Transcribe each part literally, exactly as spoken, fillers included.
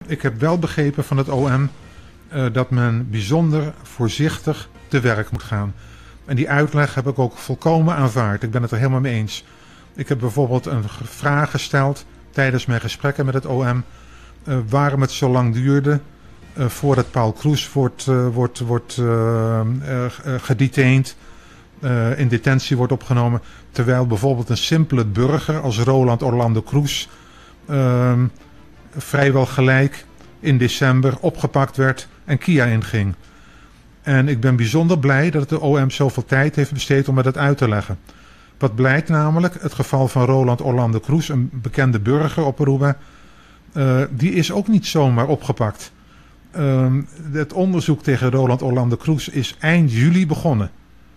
Ik heb wel begrepen van het O M uh, dat men bijzonder voorzichtig te werk moet gaan. En die uitleg heb ik ook volkomen aanvaard. Ik ben het er helemaal mee eens. Ik heb bijvoorbeeld een vraag gesteld tijdens mijn gesprekken met het O M... Uh, waarom het zo lang duurde uh, voordat Paul Kroes wordt, uh, wordt, wordt uh, uh, gedetained, uh, in detentie wordt opgenomen, terwijl bijvoorbeeld een simpele burger als Roland Orlando Kroes uh, vrijwel gelijk in december opgepakt werd en Kia inging. En ik ben bijzonder blij dat het O M zoveel tijd heeft besteed om me dat uit te leggen. Wat blijkt namelijk, het geval van Roland Orlando Kroes, een bekende burger op Aruba, uh, die is ook niet zomaar opgepakt. Uh, het onderzoek tegen Roland Orlando Kroes is eind juli begonnen.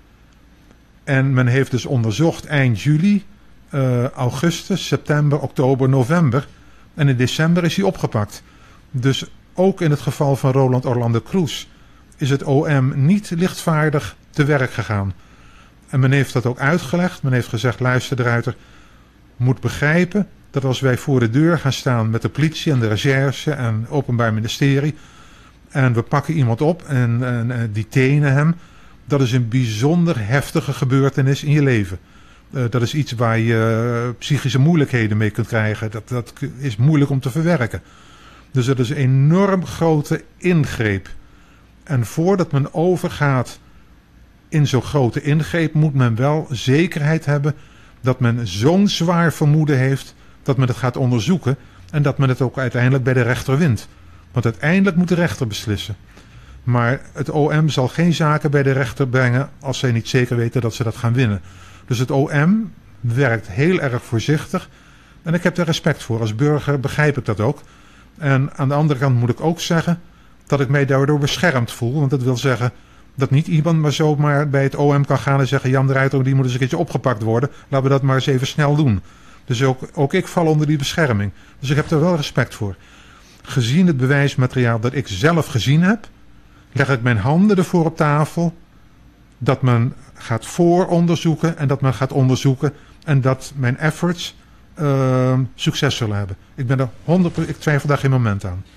En men heeft dus onderzocht eind juli, uh, augustus, september, oktober, november. En in december is hij opgepakt. Dus ook in het geval van Roland Orlando Kroes is het O M niet lichtvaardig te werk gegaan. En men heeft dat ook uitgelegd. Men heeft gezegd, luister de Ruiter, moet begrijpen dat als wij voor de deur gaan staan met de politie en de recherche en het Openbaar Ministerie en we pakken iemand op en, en, en detenen hem, dat is een bijzonder heftige gebeurtenis in je leven. Uh, dat is iets waar je uh, psychische moeilijkheden mee kunt krijgen. Dat, dat is moeilijk om te verwerken. Dus dat is een enorm grote ingreep. En voordat men overgaat in zo'n grote ingreep moet men wel zekerheid hebben dat men zo'n zwaar vermoeden heeft dat men het gaat onderzoeken en dat men het ook uiteindelijk bij de rechter wint. Want uiteindelijk moet de rechter beslissen. Maar het O M zal geen zaken bij de rechter brengen als zij niet zeker weten dat ze dat gaan winnen. Dus het O M werkt heel erg voorzichtig en ik heb daar respect voor. Als burger begrijp ik dat ook. En aan de andere kant moet ik ook zeggen dat ik mij daardoor beschermd voel. Want dat wil zeggen dat niet iemand maar zomaar bij het O M kan gaan en zeggen, Jan de Ruiter, die moet eens een keertje opgepakt worden. Laten we dat maar eens even snel doen. Dus ook, ook ik val onder die bescherming. Dus ik heb er wel respect voor. Gezien het bewijsmateriaal dat ik zelf gezien heb, leg ik mijn handen ervoor op tafel dat men gaat vooronderzoeken en dat men gaat onderzoeken en dat mijn efforts uh, succes zullen hebben. Ik ben er honderd procent, ik twijfel daar geen moment aan.